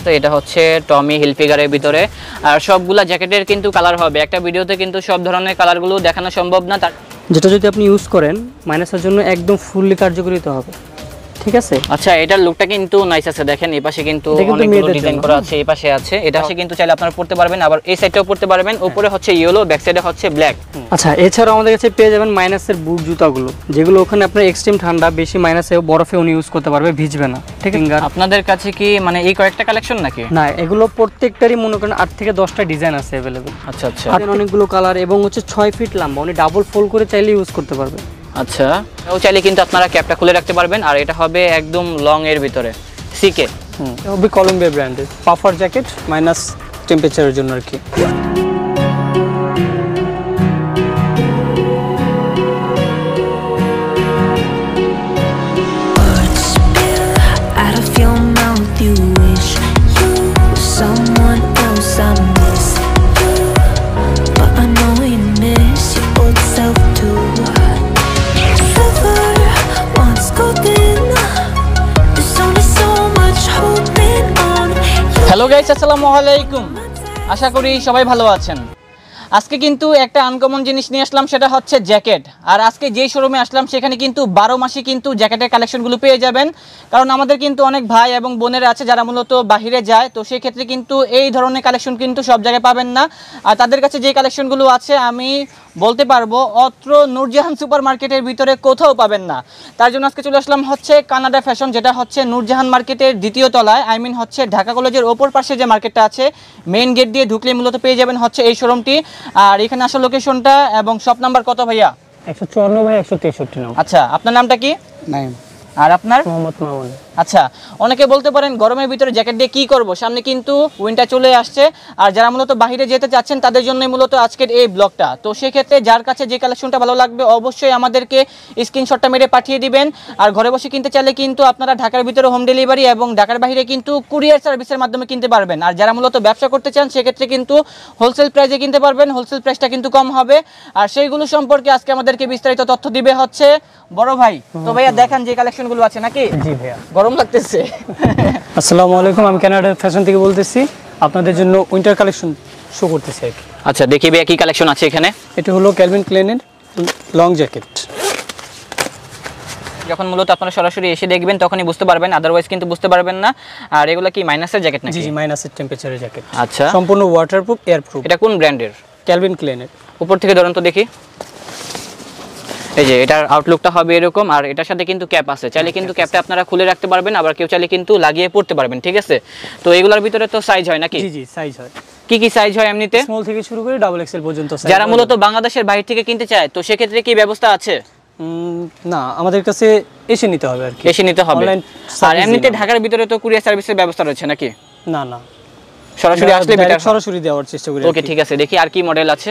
তো এটা হচ্ছে টমি হিলফিগারের ভিতরে আর সবগুলা জ্যাকেটের কিন্তু কালার হবে একটা ভিডিওতে কিন্তু সব ধরনের কালারগুলো দেখানো সম্ভব না তার যেটা যদি আপনি ইউজ করেন মাইনাসের জন্য একদম ফুললি কার্যকরিত হবে ঠিক আছে আচ্ছা এটার লুকটা কিন্তু নাইস আছে দেখেন এই পাশে কিন্তু অনেকগুলো ডিজাইন করা আছে এই পাশে আছে এটা আছে কিন্তু চাইলে আপনারা পড়তে পারবেন আবার এই সাইডটাও পড়তে পারবেন উপরে হচ্ছে ইয়েলো ব্যাক সাইডে হচ্ছে ব্ল্যাক আচ্ছা এছাড়াও আমাদের কাছে পেয়ে যাবেন মাইনাসের বুট জুতাগুলো যেগুলো ওখানে আপনার এক্সট্রিম ঠান্ডা বেশি মাইনাসে বরফে উনি ইউজ করতে পারবে ভিজবে না ঠিক আছে আপনাদের কাছে কি মানে এই কয়েকটা কালেকশন নাকি না এগুলো প্রত্যেকটারই মনে করেন 8 থেকে 10টা ডিজাইন আছে अवेलेबल আচ্ছা আচ্ছা অনেকগুলো কালার এবং হচ্ছে 6 ফিট লম্বা উনি ডাবল ফোল্ড করে চাইলে ইউজ করতে পারবে আচ্ছা ও চাইলে কিন্তু আপনারা ক্যাপটা খুলে রাখতে পারবেন আর এটা হবে একদম লং এর ভিতরে সিকে এটা হবে কলম্বিয়া ব্র্যান্ডের পাফার জ্যাকেট মাইনাস টেম্পারেচারের জন্য আর কি হ্যালো গাইস আসসালামু আলাইকুম আশা করি সবাই ভালো আছেন আজকে কিন্তু একটা আনকমন জিনিস নিয়ে আসলাম সেটা হচ্ছে জ্যাকেট আর আজকে যেই শোরুমে আসলাম সেখানে কিন্তু 12 মাসে কিন্তু জ্যাকেটের কালেকশনগুলো পেয়ে যাবেন কারণ আমাদের কিন্তু অনেক ভাই এবং বোনেরা আছে যারা মূলত বাইরে যায় তো সেই ক্ষেত্রে কিন্তু এই ধরনের কালেকশন কিন্তু সব জায়গায় পাবেন না আর তাদের কাছে যে কালেকশনগুলো আছে আমি বলতে পারবো অত্র নূরজাহান সুপার মার্কেটের ভিতরে কোথাও পাবেন না তার জন্য আজকে চলে আসলাম হচ্ছে কানাডা ফ্যাশন যেটা হচ্ছে নূরজাহান মার্কেটের দ্বিতীয় তলায় আই মিন হচ্ছে ঢাকা কলেজের ওপর পাশে যে মার্কেটটা আছে মেইন গেট দিয়ে ঢুকলে মূলত পেয়ে যাবেন হচ্ছে এই শোরুমটি আর এখানে আসার লোকেশনটা এবং শপ নাম্বার কত ভাইয়া 154 বাই 163 নাম আচ্ছা আপনার নামটা কি নাইম আর আপনার মোহাম্মদ মামুন আচ্ছা অনেকে বলতে পারেন গরমের ভিতরে জ্যাকেট দিয়ে কি করব সামনে কিন্তু উইন্টার চলে আসছে আর যারা মূলত বাইরে যেতে চাচ্ছেন তাদের জন্যই মূলত আজকের এই ব্লগটা তো সেই ক্ষেত্রে যার কাছে যে কালেকশনটা ভালো লাগবে অবশ্যই আমাদেরকে স্ক্রিনশটটা মেরে পাঠিয়ে দিবেন আর ঘরে বসে কিনতে চাইলে কিন্তু আপনারা ঢাকার ভিতরে হোম ডেলিভারি এবং ঢাকার বাইরে কিন্তু কুরিয়ার সার্ভিসের মাধ্যমে কিনতে পারবেন আর যারা মূলত ব্যবসা করতে চান সেক্ষেত্রে কিন্তু হোলসেল প্রাইসে কিনতে পারবেন হোলসেল প্রাইসটা কিন্তু কম হবে আর সেইগুলো সম্পর্কে আজকে আমাদেরকে বিস্তারিত তথ্য দিবে হচ্ছে বড় ভাই তো ভাইয়া দেখেন যে কালেকশনগুলো আছে নাকি জি ভাইয়া গরম লাগতেছে আসসালামু আলাইকুম আমি কানাডা ফ্যাশন থেকে বলতেছি আপনাদের জন্য উইন্টার কালেকশন শো করতেছি আর কি আচ্ছা দেখি ভাইয়া কি কালেকশন আছে এখানে এটা হলো ক্যালভিন ক্লেনের লং জ্যাকেট যখন মূলত আপনারা সরাসরি এসে দেখবেন তখনই বুঝতে পারবেন আদারওয়াইজ কিন্তু বুঝতে পারবেন না আর এগুলা কি মাইনাসের জ্যাকেট নাকি জি জি মাইনাসের টেম্পারেচারের জ্যাকেট আচ্ছা সম্পূর্ণ ওয়াটারপ্রুফ এয়ারপ্রুফ এটা কোন ব্র্যান্ডের ক্যালভিন ক্লেনের উপর থেকে ধরুন তো দেখি এই যে এটার আউটলুকটা হবে এরকম আর এটার সাথে কিন্তু ক্যাপ আছে চাইলে কিন্তু ক্যাপটা আপনারা খুলে রাখতে পারবেন আবার কেউ চাইলে কিন্তু লাগিয়ে পড়তে পারবেন ঠিক আছে তো এগুলোর ভিতরে তো সাইজ হয় নাকি জি জি সাইজ হয় কি কি সাইজ হয় এমনিতে স্মল থেকে শুরু করে ডাবল এক্সেল পর্যন্ত সাইজ যারা মূলত বাংলাদেশের বাইরে থেকে কিনতে চায় তো সেই ক্ষেত্রে কি ব্যবস্থা আছে না আমাদের কাছে এসে নিতে হবে আর কি এসে নিতে হবে আর এমনিতে ঢাকার ভিতরে তো কুরিয়ার সার্ভিসের ব্যবস্থা রয়েছে নাকি না না সরাসরি আসলে বেটার সরাসরি দেওয়ার চেষ্টা করি ওকে ঠিক আছে দেখি আর কি মডেল আছে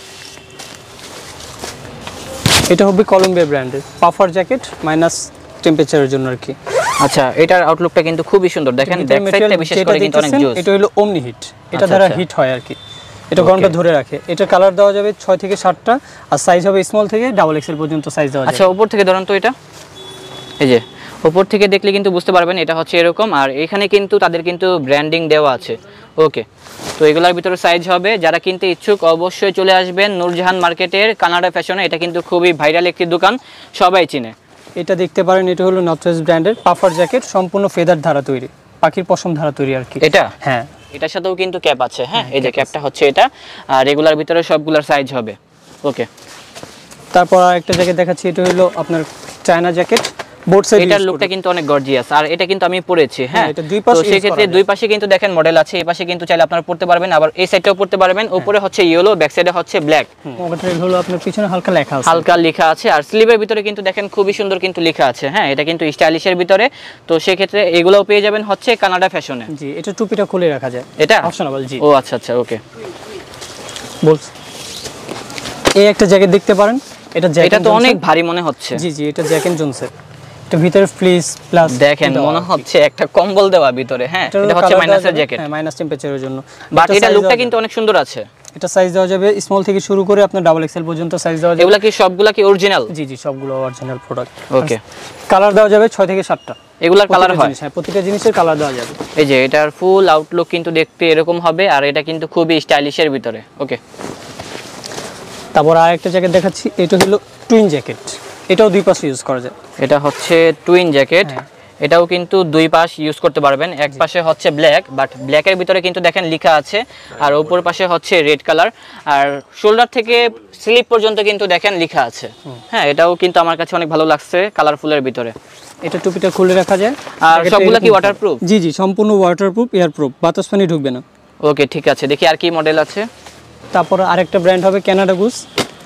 এটা হবে কলম্বিয়া ব্র্যান্ডের পাফার জ্যাকেট মাইনাস টেম্পারেচারের জন্য আর কি আচ্ছা এটার আউটলুকটা কিন্তু খুবই সুন্দর দেখেন ব্যাক সাইডটা বিশেষ করে কিন্তু অনেক জোস এটা হলো ওমনি হিট এটা দ্বারা হিট হয় আর কি এটা গরমটা ধরে রাখে এটা কালার দেওয়া যাবে 6 থেকে 7টা আর সাইজ হবে স্মল থেকে ডাবল এক্সেল পর্যন্ত সাইজ দেওয়া যাবে আচ্ছা উপর থেকে ধরুন তো এটা এই যে উপর থেকে দেখলে কিন্তু বুঝতে পারবেন এটা হচ্ছে এরকম আর এখানে কিন্তু তাদের কিন্তু ব্র্যান্ডিং দেওয়া আছে ওকে তো এগুলোর ভিতরে সাইজ হবে যারা কিনতে ইচ্ছুক অবশ্যই চলে আসবেন নূরজাহান মার্কেটের কানাডা ফ্যাশনে এটা কিন্তু খুবই ভাইরাল একটি দোকান সবাই চিনে এটা দেখতে পারেন এটা হলো নর্থওয়েস্ট ব্র্যান্ডের পাফার জ্যাকেট সম্পূর্ণ ফেদার ধারা তৈরি পাখির পশম ধারা তৈরি আর কি এটা হ্যাঁ এটার সাথেও কিন্তু ক্যাপ আছে হ্যাঁ এই যে ক্যাপটা হচ্ছে এটা আর রেগুলার ভিতরে সবগুলোর সাইজ হবে ওকে তারপর আরেকটা জ্যাকেট দেখাচ্ছি এটা হলো আপনার চায়না জ্যাকেট বোর্ড সাইড এটার লুকটা কিন্তু অনেক গর্জিয়াস আর এটা কিন্তু আমি পরেছি হ্যাঁ এটা দুই পাশে তো সেই ক্ষেত্রে দুই পাশে কিন্তু দেখেন মডেল আছে এই পাশে কিন্তু চাইলে আপনারা পড়তে পারবেন আবার এই সাইডটাও পড়তে পারবেন উপরে হচ্ছে ইয়েলো ব্যাক সাইডে হচ্ছে ব্ল্যাক মডেল হলো আপনার পিছনে হালকা লেখা আছে হালকা লেখা আছে আর স্লিভের ভিতরে কিন্তু দেখেন খুবই সুন্দর কিন্তু লেখা আছে হ্যাঁ এটা কিন্তু স্টাইলিশের ভিতরে তো সেই ক্ষেত্রে এগুলোও পেয়ে যাবেন হচ্ছে কানাডা ফ্যাশনে জি এটা টুপিটা খুলে রাখা যায় এটা অপশনাল জি ও আচ্ছা আচ্ছা ওকে বল এই একটা জ্যাকেট দেখতে পারেন এটা তো অনেক ভারী মনে হচ্ছে জি জি এটা জ্যাক এন্ড জোনসের এটা ভিতরে ফ্লিস প্লাস দেখেন মনে হচ্ছে একটা কম্বল দেওয়া ভিতরে হ্যাঁ এটা হচ্ছে মাইনাসের জ্যাকেট হ্যাঁ মাইনাস টেম্পারেচারের জন্য বাট এটা লুকটা কিন্তু অনেক সুন্দর আছে এটা সাইজ দেওয়া যাবে স্মল থেকে শুরু করে আপনার ডাবল এক্সেল পর্যন্ত সাইজ দেওয়া যাবে এগুলা কি সবগুলা কি অরিজিনাল জি জি সবগুলো অরিজিনাল প্রোডাক্ট ওকে কালার দেওয়া যাবে 6 থেকে 7টা এগুলার কালার হয়? হ্যাঁ, প্রতিটা জিনিসের কালার দেওয়া যাবে। এই যে এটার ফুল আউটলুক কিন্তু দেখতে এরকম হবে, আর এটা কিন্তু খুবই স্টাইলিশের ভিতরে। ওকে, তারপর আরেকটা জ্যাকেট দেখাচ্ছি, এটা হলো টুইন জ্যাকেট। এটাও দুই পাশে ইউজ করা যায়। এটা হচ্ছে টুইন জ্যাকেট, এটাও কিন্তু দুই পাশ ইউজ করতে পারবেন। এক পাশে হচ্ছে ব্ল্যাক, বাট ব্ল্যাকের ভিতরে কিন্তু দেখেন লেখা আছে, আর উপর পাশে হচ্ছে রেড কালার, আর শোল্ডার থেকে স্লিপ পর্যন্ত কিন্তু দেখেন লেখা আছে। হ্যাঁ, এটাও কিন্তু আমার কাছে অনেক ভালো লাগছে কালারফুলের ভিতরে। এটা টুপিটা খুলে রাখা যায়। আর সবগুলা কি ওয়াটারপ্রুফ? জি জি, সম্পূর্ণ ওয়াটারপ্রুফ, এয়ারপ্রুফ, বাতাস পানি ঢুকবে না। ওকে, ঠিক আছে, দেখি আর কি মডেল আছে। তারপর আরেকটা ব্র্যান্ড হবে কানাডা গুস।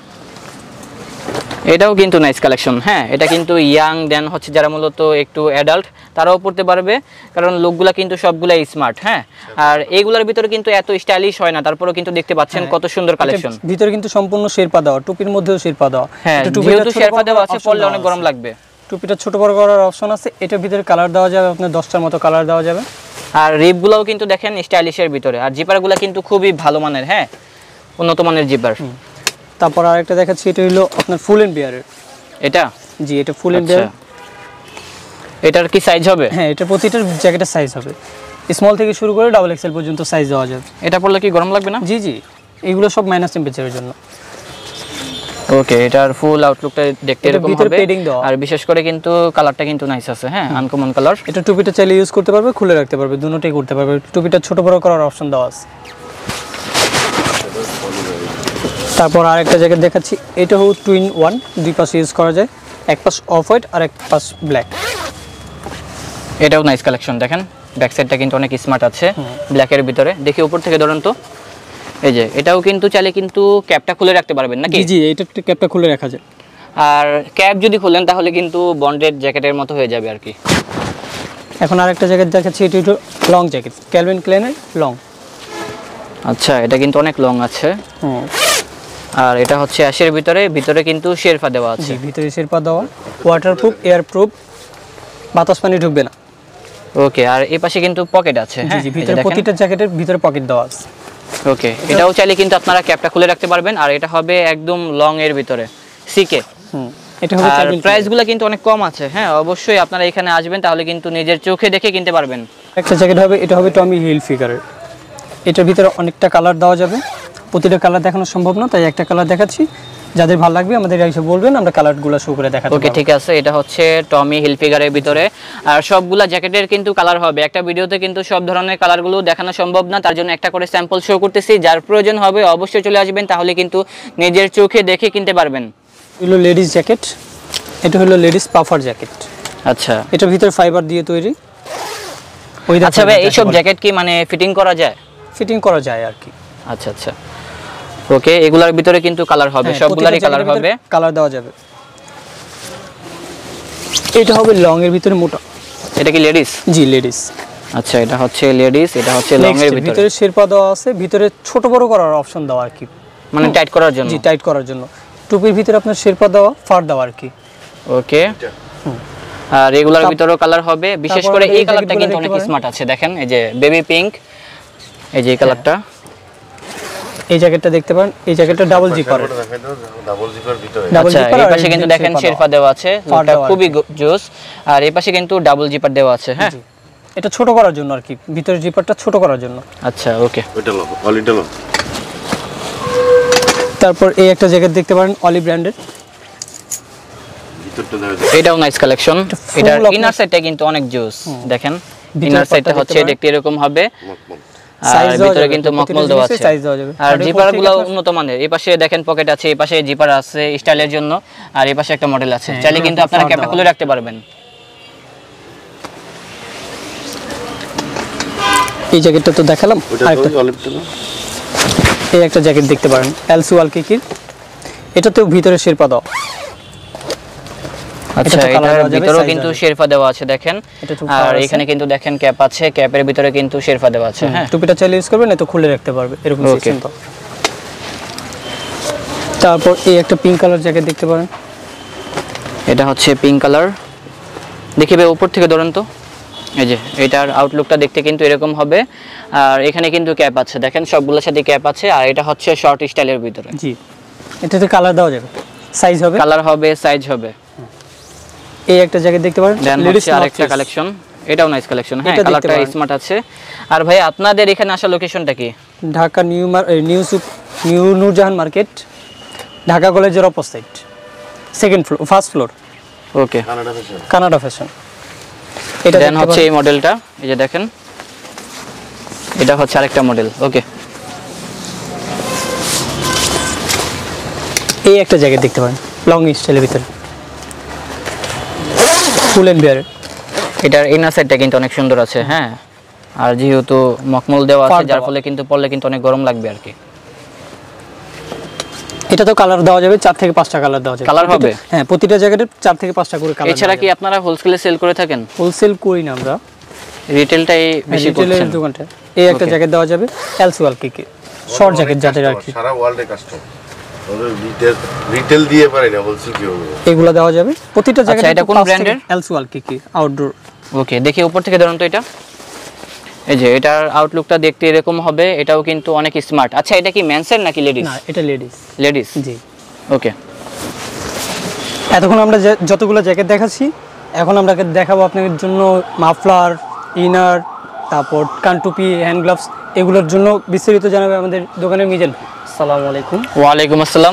এটাও কিন্তু নাইস কালেকশন। হ্যাঁ, এটা কিন্তু ইয়াং দেন হচ্ছে যারা মূলত একটু অ্যাডাল্ট তারাও পড়তে পারবে, কারণ লোকগুলা কিন্তু সবগুলাই স্মার্ট। হ্যাঁ, আর এইগুলার ভিতরে কিন্তু এত স্টাইলিশ হয় না, তারপরেও কিন্তু দেখতে পাচ্ছেন কত সুন্দর কালেকশন। ভিতরে কিন্তু সম্পূর্ণ শেরপা দেওয়া, টুপির মধ্যেও শেরপা দেওয়া। হ্যাঁ, যেহেতু শেরপা দেওয়া আছে পরলে অনেক গরম লাগবে। টুপিটা ছোট বড় করার অপশন আছে। এটার ভিতরে কালার দেওয়া যাবে, আপনার 10টার মতো কালার দেওয়া যাবে। আর রিপগুলোও কিন্তু দেখেন স্টাইলিশের ভিতরে, আর জিপারগুলো কিন্তু খুবই ভালো মানের। হ্যাঁ, উন্নত মানের জিপার। তারপর আরেকটা দেখাচ্ছি, এটা হলো আপনার ফুল এন্ড বিয়ারের। এটা? জি, এটা ফুল এন্ড বিয়ার। এটার কি সাইজ হবে? হ্যাঁ, এটা প্রতিটা জ্যাকেটের সাইজ হবে, স্মল থেকে শুরু করে ডাবল এক্সেল পর্যন্ত সাইজ দেওয়া যাবে। এটা পরলে কি গরম লাগবে না? জি জি, এগুলো সব মাইনাস টেম্পারেচারের জন্য। ওকে, এটার ফুল আউটলুকটা দেখতে এরকম হবে, পেডিং দেওয়া, আর বিশেষ করে কিন্তু কালারটা কিন্তু নাইস আছে। হ্যাঁ, আনকমন কালার। এটা টুপিটা চাইলে ইউজ করতে পারবে, খুলে রাখতে পারবে, দুটোই করতে পারবে। টুপিটা ছোট বড় করার অপশন দেওয়া আছে। তারপর আরেকটা জ্যাকেট দেখাচ্ছি, এটা হলো টুইন ওয়ান, দুই পাশে ইউজ করা যায়, এক পাশ অফ হোয়াইট আর এক পাশ ব্ল্যাক। এটাও নাইস কালেকশন। দেখেন ব্যাক সাইডটা কিন্তু অনেক স্মার্ট আছে ব্ল্যাকের ভিতরে। দেখি উপর থেকে ধরুন তো, এই যে এটাও কিন্তু চাইলে কিন্তু ক্যাপটা খুলে রাখতে পারবেন নাকি? জি জি, এটা ক্যাপটা খুলে রাখা যায়। আর ক্যাপ যদি খুলেন তাহলে কিন্তু বন্ডেড জ্যাকেটের মতো হয়ে যাবে আর কি। এখন আরেকটা জ্যাকেট দেখাচ্ছি, এটা হলো লং জ্যাকেট, ক্যালভিন ক্লাইনের লং। আচ্ছা, এটা কিন্তু অনেক লং আছে। আর এটা হচ্ছে অ্যাশের ভিতরে, ভিতরে কিন্তু শেরপা দেওয়া আছে। জি, ভিতরে শেরপা দেওয়া, ওয়াটারপ্রুফ, এয়ারপ্রুফ, বাতাস পানি ঢুকবে না। ওকে, আর এই পাশে কিন্তু পকেট আছে। জি জি, ভিতরে প্রতিটা জ্যাকেটের ভিতরে পকেট দেওয়া আছে। ওকে, এটাও চাইলে কিন্তু আপনারা ক্যাপটা খুলে রাখতে পারবেন, আর এটা হবে একদম লং এর ভিতরে সিকে। এটা হবে আর প্রাইসগুলো কিন্তু অনেক কম আছে। হ্যাঁ, অবশ্যই আপনারা এখানে আসবেন, তাহলে কিন্তু নিজের চোখে দেখে কিনতে পারবেন। একটা জ্যাকেট হবে, এটা হবে টমি হিল ফিগারের। এটার ভিতরে অনেকটা কালার দেওয়া যাবে, প্রতিটা কালার দেখানো সম্ভব না, তাই একটা কালার দেখাচ্ছি। যাদের ভালো লাগবে আমাদের এসে বলবেন, আমরা কালারগুলো শো করে দেখাবো। ওকে, ঠিক আছে। এটা হচ্ছে টমি হিলফিগারের ভিতরে, আর সবগুলা জ্যাকেটের কিন্তু কালার হবে। একটা ভিডিওতে কিন্তু সব ধরনের কালারগুলো দেখানো সম্ভব না, তার জন্য একটা করে স্যাম্পল শো করতেছি। যার প্রয়োজন হবে অবশ্যই চলে আসবেন, তাহলে কিন্তু নিজের চোখে দেখে কিনতে পারবেন। হলো লেডিস জ্যাকেট, এটা হলো লেডিস পাফার জ্যাকেট। আচ্ছা, এটার ভিতরে ফাইবার দিয়ে তৈরি। আচ্ছা ভাই, এইসব জ্যাকেট কি মানে ফিটিং করা যায়? ফিটিং করা যায় আর কি। আচ্ছা আচ্ছা, ওকে। এগুলার ভিতরে কিন্তু কালার হবে, সবগুলারই কালার হবে, কালার দেওয়া যাবে। এটা হবে লং এর ভিতরে মোটা। এটা কি লেডিস? জি, লেডিস। আচ্ছা, এটা হচ্ছে লেডিস, এটা হচ্ছে লং এর ভিতরে শেরপা দেওয়া আছে, ভিতরে ছোট বড় করার অপশন দেওয়া আর কি, মানে টাইট করার জন্য। জি, টাইট করার জন্য। টুপির ভিতরে আপনার শেরপা দেওয়া, ফার দেওয়া আর কি। ওকে, আর রেগুলার ভিতরেও কালার হবে। বিশেষ করে এই কালারটা কিন্তু অনেক স্মার্ট আছে। দেখেন, এই যে বেবি পিঙ্ক, এই যে এই কালারটা। এই জ্যাকেটটা দেখতে পারেন, এই জ্যাকেটটা ডাবল জিপার। আচ্ছা, এই পাশে কিন্তু দেখেন শেরপা দেওয়া আছে, এটা খুবই জোস। আর এই পাশে কিন্তু ডাবল জিপার দেওয়া আছে। হ্যাঁ, এটা ছোট করার জন্য আর কি, ভিতরে জিপারটা ছোট করার জন্য। আচ্ছা, ওকে। ওইটা লো, অলিটা লো। তারপর এই একটা জ্যাকেট দেখতে পারেন, অলি ব্র্যান্ডের। ভিতরটা দেখা যায়। এটাও নাইস কালেকশন। এটার ইনার সাইডটা কিন্তু অনেক জোস। দেখেন, ইনার সাইডটা হচ্ছে দেখতে এরকম হবে, আর ভিতরে কিন্তু মকমল দেওয়া আছে। আর জিপারগুলো উন্নত মানের। এই পাশে দেখেন পকেট আছে, এই পাশে জিপার আছে স্টাইলের জন্য, আর এই পাশে একটা মডেল আছে। চাইলে কিন্তু আপনারা ক্যাপটা খুলে রাখতে পারবেন। এই জ্যাকেটটা তো দেখালাম, এই একটা জ্যাকেট দেখতে পারেন, এলসি ওয়ালকিকির। এটাতেও ভিতরে শেরপা দাও। আচ্ছা, এটার ভিতরেও কিন্তু শেরপা দেওয়া আছে দেখেন, আর এখানে কিন্তু দেখেন ক্যাপ আছে, ক্যাপের ভিতরে কিন্তু শেরপা দেওয়া আছে। হ্যাঁ, টুপিটা চাইলে ইউজ করবেন, না তো খুলে রাখতে পারবে, এরকম সিস্টেম তো। তারপর এই একটা পিঙ্ক কালার জ্যাকেট দেখতে পারেন, এটা হচ্ছে পিঙ্ক কালার। দেখি ভাই উপর থেকে ধরেন তো, এই যে এটার আউটলুকটা দেখতে কিন্তু এরকম হবে, আর এখানে কিন্তু ক্যাপ আছে। দেখেন সবগুলোর সাথে ক্যাপ আছে, আর এটা হচ্ছে শর্ট স্টাইলের ভিতরে। জি, এটাতে কালার দেওয়া যাবে, সাইজ হবে, কালার হবে, সাইজ হবে। এই একটা জ্যাকেট দেখতে পারেন, লেডিস আরেকটা কালেকশন, এটাও নাইস কালেকশন। হ্যাঁ, কালারটা স্মার্ট আছে। আর ভাই আপনাদের এখানে আসা লোকেশনটা কি? ঢাকা নিউ নূরজাহান মার্কেট, ঢাকা কলেজের opposite, second floor, first floor. Okay, Canada fashion. এটা দেন হচ্ছে এই মডেলটা, এই যে দেখেন, এটা হচ্ছে আরেকটা মডেল। ওকে, এই একটা জ্যাকেট দেখতে পারেন, লং স্টাইলের ভিতরে, ফুল এন্ড বিয়ার। এটার ইনার সাইডটা কিন্তু অনেক সুন্দর আছে। হ্যাঁ, আর যেহেতু মকমল দেওয়া আছে, যার ফলে কিন্তু পরলে কিন্তু অনেক গরম লাগবে আর কি। এটা তো কালার দেওয়া যাবে, 4 থেকে 5টা কালার দেওয়া যাবে। কালার হবে? হ্যাঁ, প্রতিটা জ্যাকেটে 4 থেকে 5টা করে কালার। এছাড়া কি আপনারা হোলসেলে সেল করে থাকেন? হোলসেল করি না আমরা, রিটেলটাই বেশি করছেন। রিটেলের দোকানটা। এই একটা জ্যাকেট দেওয়া যাবে, এলসওয়াল কি শর্ট জ্যাকেট যাদের আর কি, সারা ওয়ার্ল্ডে কাস্টম। রিটেল দিয়ে পারে না, হোলসেল কি হবে? এগুলা দেওয়া যাবে প্রতিটা জ্যাকেট। আচ্ছা, এটা কোন ব্র্যান্ডের? এলসওয়াল কি আউটডোর। ওকে, দেখি উপর থেকে ধরুন তো এটা। এই যে এটার আউটলুকটা দেখতে এরকম হবে, এটাও কিন্তু অনেক স্মার্ট। আচ্ছা, এটা কি মেন্সের নাকি লেডিস? না, এটা লেডিস। লেডিস, জি। ওকে, এতক্ষণ আমরা যতগুলো জ্যাকেট দেখাচ্ছি, এখন আমরা দেখাবো আপনাদের জন্য মাফলার, ইনার, তারপর কানটুপি, হ্যান্ড গ্লাভস, এগুলোর জন্য বিস্তারিত জানাবে আমাদের দোকানের মিজান। আসসালামু আলাইকুম। ওয়ালাইকুম আসসালাম।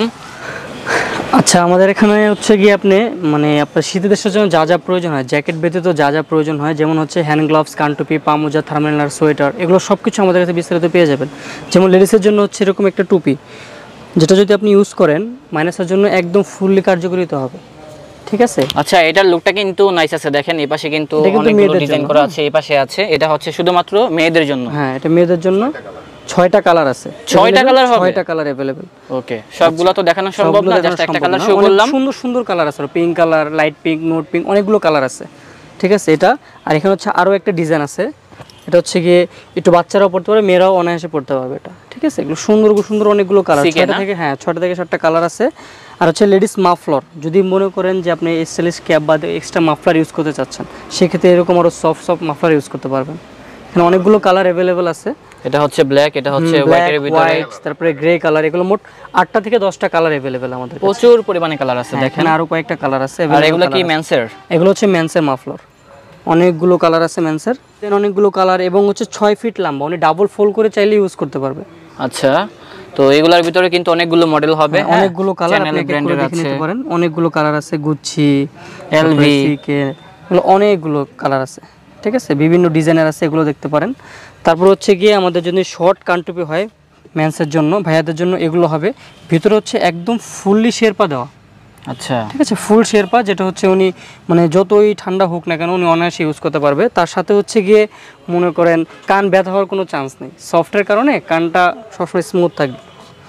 আচ্ছা, আমাদের এখানে হচ্ছে কি আপনি মানে আপনার শীতের দেশের জন্য যা যা প্রয়োজন হয়, জ্যাকেট ব্যতীত যা যা প্রয়োজন হয়, যেমন হচ্ছে হ্যান্ড গ্লাভস, কানটুপি, পামোজা, থার্মাল সোয়েটার, এগুলো সব কিছু আমাদের কাছে বিস্তারিত পেয়ে যাবেন। যেমন লেডিসের জন্য হচ্ছে এরকম একটা টুপি, যেটা যদি আপনি ইউজ করেন মাইনাসের জন্য একদম ফুললি কার্যকরিত হবে। ঠিক আছে? আচ্ছা, এটার লুকটা কিন্তু নাইস আছে। দেখেন এই পাশে কিন্তু অনেকগুলো ডিজাইন করা আছে, এই পাশে আছে। এটা হচ্ছে শুধুমাত্র মেয়েদের জন্য। হ্যাঁ, এটা মেয়েদের জন্য। 6টা কালার আছে। 6টা কালার হবে? 6টা কালার अवेलेबल। ওকে, সবগুলো তো দেখানো সম্ভব না, জাস্ট একটা কালার শো করলাম। সুন্দর সুন্দর কালার আছে, pink colour, light pink, note pink, অনেকগুলো কালার আছে। ঠিক আছে? এটা আর এখানে হচ্ছে আরো একটা ডিজাইন আছে, এটা হচ্ছে গিয়ে একটু বাচ্চারাও পড়তে পারবে, মেয়েরাও অনায়াসে পড়তে পারবে এটা। ঠিক আছে? এগুলো সুন্দর সুন্দর অনেকগুলো কালার, 6টা থেকে 7টা কালার আছে। আর হচ্ছে লেডিস মাফলার, যদি মনে করেন যে আপনি স্টাইলিশ ক্যাপ বা এক্সট্রা মাফলার ইউজ করতে চাচ্ছেন, সেক্ষেত্রে এরকম আরো সফট মাফলার ইউজ করতে পারবেন। এখানে অনেকগুলো কালার अवेलेबल আছে। এটা হচ্ছে ব্ল্যাক, এটা হচ্ছে হোয়াইটের ভিতরে, তারপরে গ্রে কালার, এগুলো মোট 8টা থেকে 10টা কালার अवेलेबल আমাদের। প্রচুর পরিমাণে কালার আছে। দেখেন আরো কয়েকটা কালার আছে। আর এগুলো কি মেন্সের? এগুলো হচ্ছে মেন্সের মাফলার, অনেকগুলো কালার আছে মেন্সের, দেন অনেকগুলো কালার, এবং হচ্ছে 6 ফিট লম্বা, উনি ডাবল ফোল্ড করে চাইলে ইউজ করতে পারবে। আচ্ছা, তো এগুলোর ভিতরে কিন্তু অনেকগুলো মডেল হবে, অনেকগুলো কালার আপনি দেখে নিতে পারেন। অনেকগুলো কালার আছে, গুচ্ছি, এলভি, এগুলো অনেকগুলো কালার আছে। ঠিক আছে? বিভিন্ন ডিজাইনের আছে, এগুলো দেখতে পারেন। তারপর হচ্ছে গিয়ে আমাদের যদি শর্ট কানটুপি হয় মেন্সের জন্য, ভাইয়াদের জন্য এগুলো হবে। ভিতরে হচ্ছে একদম ফুললি শেরপা দেওয়া। আচ্ছা, ঠিক আছে? ফুল শেরপা, যেটা হচ্ছে উনি মানে যতই ঠান্ডা হোক না কেন উনি অনায়াসে ইউজ করতে পারবে। তার সাথে হচ্ছে গিয়ে মনে করেন কান ব্যথা হওয়ার কোনো চান্স নেই, সফটের কারণে কানটা সবসময় স্মুথ থাকবে।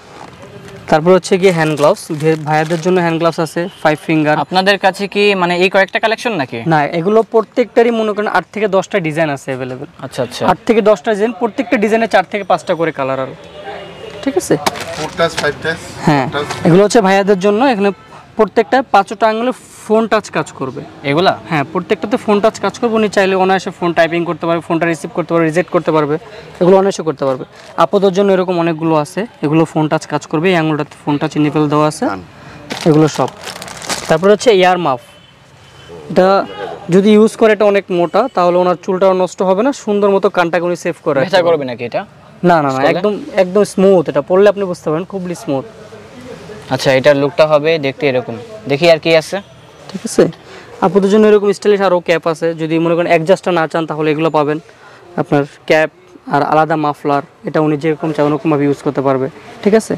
তারপর হচ্ছে গিয়ে হ্যান্ড গ্লাভস, ভাইয়াদের জন্য হ্যান্ড গ্লাভস আছে 5 ফিঙ্গার। আপনাদের কাছে কি মানে এই কয়েকটা কালেকশন নাকি? না, এগুলো প্রত্যেকটারই মনে করেন 8 থেকে 10টা ডিজাইন আছে अवेलेबल। আচ্ছা আচ্ছা, 8 থেকে 10টা ডিজাইন, প্রত্যেকটা ডিজাইনে 4 থেকে 5টা করে কালার আর। ঠিক আছে? 4 টাচ 5 টাচ। হ্যাঁ, এগুলো হচ্ছে ভাইয়াদের জন্য। এখানে প্রত্যেকটা 5টা আঙ্গুলে ফোন টাচ কাজ করবে এগুলা। হ্যাঁ, প্রত্যেকটাতে ফোন টাচ কাজ করবে। উনি চাইলে অনায়াসে ফোন টাইপিং করতে পারবে, ফোনটা রিসিভ করতে পারবে, রিজেক্ট করতে পারবে, এগুলো অনায়াসে করতে পারবে। আপদের জন্য এরকম অনেকগুলো আছে, এগুলো ফোন টাচ কাজ করবে। এই আঙুলটাতে ফোন টাচ নিপেল দেওয়া আছে, এগুলো সব। তারপর হচ্ছে ইয়ার মাফ, এটা যদি ইউজ করে, এটা অনেক মোটা, তাহলে ওনার চুলটাও নষ্ট হবে না, সুন্দর মতো কানটাকে উনি সেভ করে। ব্যথা করবে নাকি এটা? না না না, একদম একদম স্মুথ, এটা পরলে আপনি বুঝতে পারেন খুবই স্মুথ। আচ্ছা, এটার লুকটা হবে দেখতে এরকম। দেখি আর কি আছে। ঠিক আছে? আপনাদের জন্য এরকম স্টাইলিশ আরও ক্যাপ আছে, যদি মনে করেন অ্যাডজাস্টটা না চান তাহলে এগুলো পাবেন। আপনার ক্যাপ আর আলাদা মাফলার, এটা উনি যেরকম চান ওরকমভাবে ইউজ করতে পারবে। ঠিক আছে?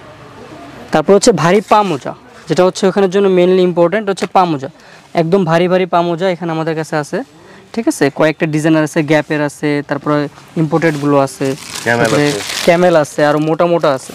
তারপর হচ্ছে ভারী পা মোজা, যেটা হচ্ছে ওখানের জন্য মেনলি ইম্পর্টেন্ট হচ্ছে পা মোজা। একদম ভারী ভারী পা মোজা এখানে আমাদের কাছে আছে। ঠিক আছে? কয়েকটা ডিজাইনার আছে, গ্যাপের আছে, তারপরে ইম্পোর্টেডগুলো আছে, ক্যামেল আছে, আর মোটা মোটা আছে।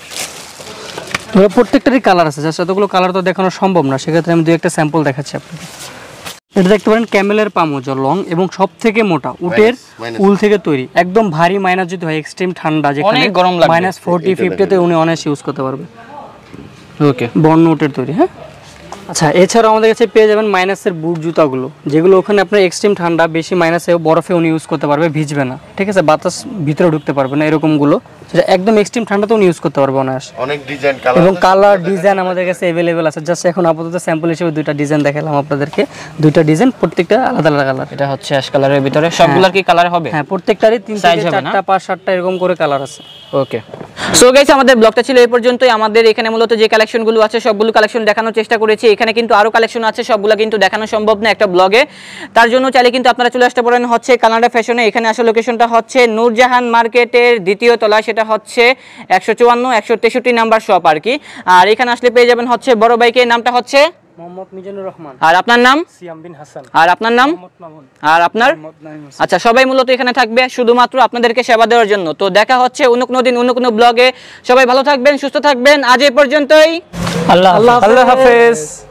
এগুলো প্রত্যেকটারই কালার আছে, জাস্ট এতগুলো কালার তো দেখানো সম্ভব না, সেক্ষেত্রে আমি 2-একটা স্যাম্পল দেখাচ্ছি আপনাকে। এটা দেখতে পারেন ক্যামেলের পা মোজা, লং এবং সব থেকে মোটা, উটের উল থেকে তৈরি, একদম ভারী। মাইনাস যদি হয়, এক্সট্রিম ঠান্ডা যেখানে গরম লাগে, -40-50 তে উনি অনায়াসে ইউজ করতে পারবে। ওকে, বর্ণ উটের তৈরি। হ্যাঁ, আচ্ছা, এছাড়াও আমাদের কাছে পেয়ে যাবেন মাইনাসের বুট জুতাগুলো, যেগুলো ওখানে আপনার এক্সট্রিম ঠান্ডা, বেশি মাইনাসে বরফে উনি ইউজ করতে পারবে, ভিজবে না, ঠিক আছে, বাতাস ভিতরে ঢুকতে পারবে না, এরকমগুলো যেটা একদম এক্সট্রিম ঠান্ডাতে উনি ইউজ করতে পারবে অনায়াসে। অনেক ডিজাইন কালার এবং কালার ডিজাইন আমাদের কাছে অ্যাভেলেবেল আছে। জাস্ট এখন আপাতত স্যাম্পল হিসেবে দুইটা ডিজাইন দেখালাম আপনাদেরকে, দুইটা ডিজাইন, প্রত্যেকটা আলাদা আলাদা কালার। এটা হচ্ছে অ্যাশ কালারের ভিতরে, সবগুলোর কি কালার হবে? হ্যাঁ, প্রত্যেকটারই 3 থেকে 4টা 5 7টা এরকম করে কালার আছে। ওকে, সো গাইস আমাদের ব্লগটা ছিল এই পর্যন্তই। আমাদের এখানে মূলত যে কালেকশনগুলো আছে সবগুলো কালেকশন দেখানোর চেষ্টা করেছি। এখানে কিন্তু আরো কালেকশন আছে, সবগুলো কিন্তু দেখানো সম্ভব না একটা ব্লগে। তার জন্য চাইলে কিন্তু আপনারা চলে আসতে পারেন হচ্ছে কানাডা ফ্যাশনে। এখানে আসলে লোকেশনটা হচ্ছে নূরজাহান মার্কেটের 2য় তলা, সেটা হচ্ছে 154 163 নাম্বার শপ আর কি। আর এখানে আসলে পেয়ে যাবেন হচ্ছে বড় ভাইকে, নামটা হচ্ছে মোহাম্মদ মিজানুর রহমান। আর আপনার নাম? সিয়াম বিন হাসান। আর আপনার নাম? আর আপনার? আচ্ছা, সবাই মূলত এখানে থাকবে শুধুমাত্র আপনাদেরকে সেবা দেওয়ার জন্য। তো দেখা হচ্ছে অন্য কোনো দিন অন্য কোনো ব্লগে। সবাই ভালো থাকবেন, সুস্থ থাকবেন। আজ এই পর্যন্তই। আল্লাহ হাফেজ।